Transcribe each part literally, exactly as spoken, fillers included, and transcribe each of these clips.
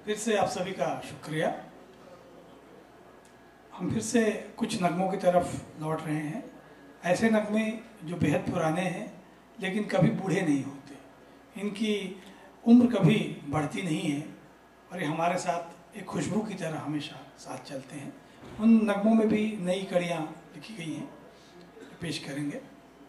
फिर से आप सभी का शुक्रिया। हम फिर से कुछ नगमों की तरफ लौट रहे हैं, ऐसे नगमे जो बेहद पुराने हैं लेकिन कभी बूढ़े नहीं होते, इनकी उम्र कभी बढ़ती नहीं है और ये हमारे साथ एक खुशबू की तरह हमेशा साथ चलते हैं। उन नगमों में भी नई कड़ियाँ लिखी गई हैं, पेश करेंगे।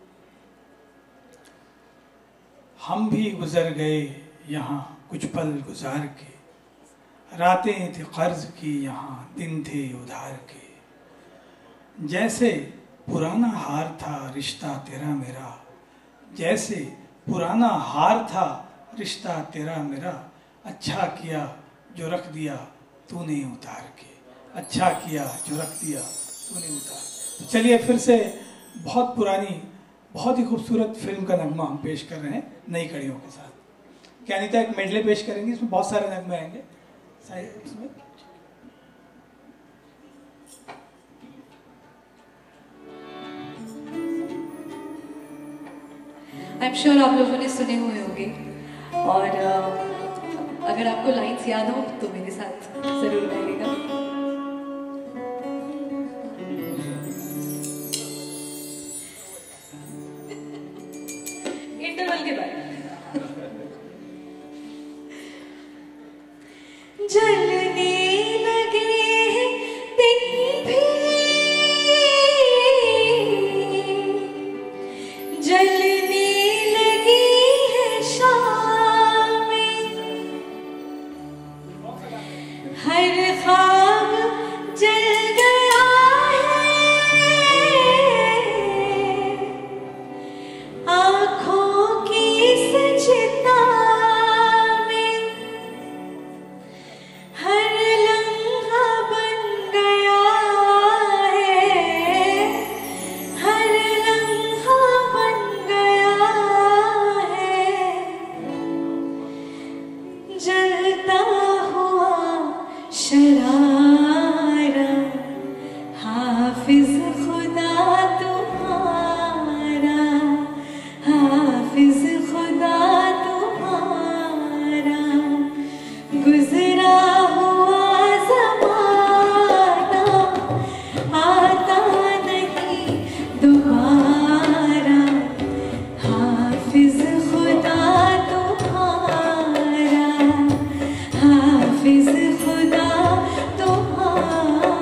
हम भी गुजर गए यहाँ कुछ पल गुजार के, रातें थी कर्ज की यहाँ दिन थे उधार के। जैसे पुराना हार था रिश्ता तेरा मेरा, जैसे पुराना हार था रिश्ता तेरा मेरा। अच्छा किया जो रख दिया तूने उतार के, अच्छा किया जो रख दिया तूने उतार। तो चलिए फिर से बहुत पुरानी बहुत ही खूबसूरत फिल्म का नगमा हम पेश कर रहे हैं नई कड़ियों के साथ। क्या अनीता एक मेडले पेश करेंगी, इसमें बहुत सारे नगमे आएंगे इसमें। आई एम श्योर आप लोगों ने सुने हुए होंगे और अगर आपको लाइन्स याद हो तो मेरे साथ जरूर गाइएगा। इंटरवल के बाद जलने लगे दिन भी जलने लगी है शामें, हर ख्वाब जल गया है आँखों की सजदा में, हर लम्हा बन गया है, हर लम्हा बन गया है जलता हुआ शरारा। हाफिज खुदा तुम्हारा, हाफिज खुदा तुम्हारा, गुजरा हुआ ज़माना आता नहीं दोबारा। हाफिज खुदा तुम्हारा, हाफिज खुदा तुम्हारा।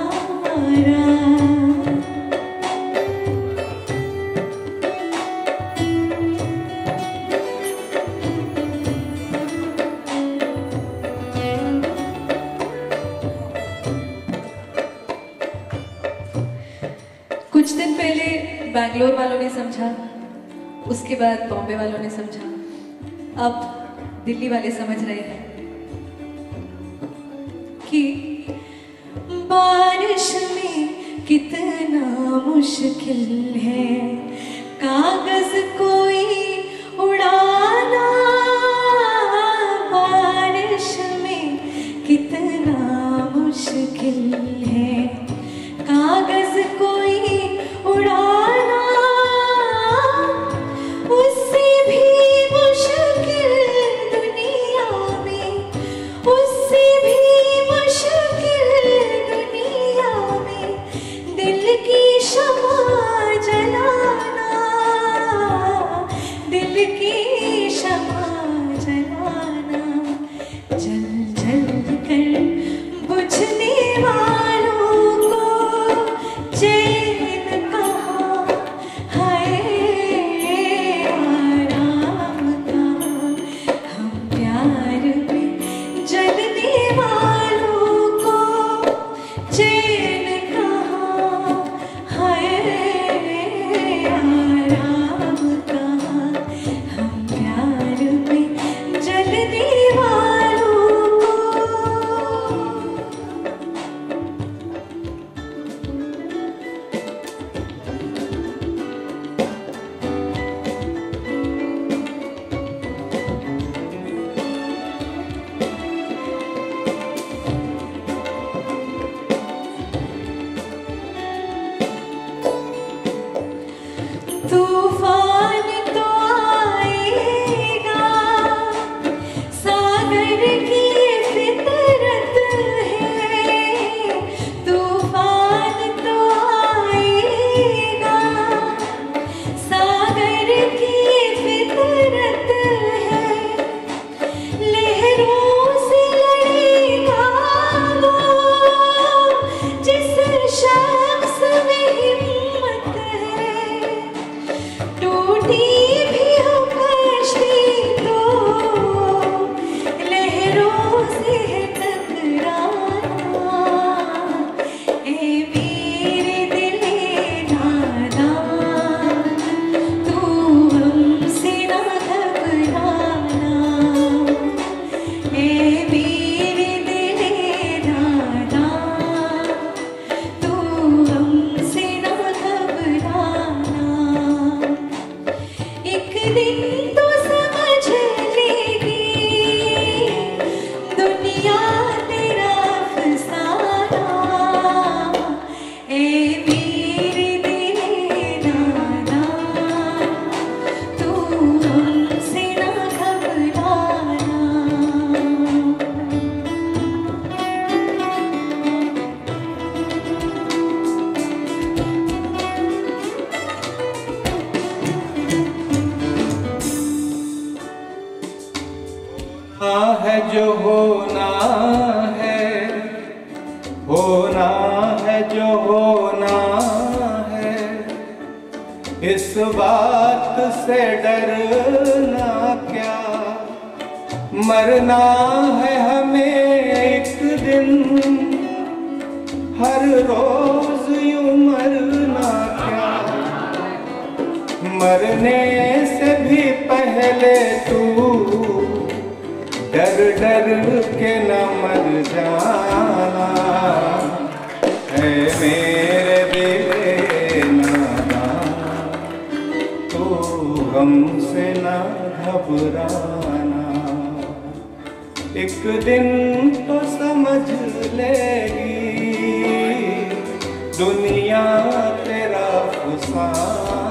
कुछ दिन पहले बैंगलोर वालों ने समझा, उसके बाद बॉम्बे वालों ने समझा, अब दिल्ली वाले समझ रहे हैं कि बारिश में कितना मुश्किल है कागज कोई उड़ाना। बारिश में कितना मुश्किल है कागज कोई उड़ाना, उससे भी मुश्किल दुनिया में, उससे भी मुश्किल दुनिया में दिल की शमा जलाना। दुनिया तेरा अफसाना, ए मेरे दिल नाना, तू हमसे ना घबराना। है जो होना है, होना है जो होना है, इस बात से डरना क्या, मरना है हमें एक दिन, हर रोज यूं मरना क्या, मरने से भी पहले तू डर डर के न मर जाना, है मेरे दिल नाना, तू हमसे न घबराना। एक दिन तो समझ लेगी दुनिया तेरा अफसाना,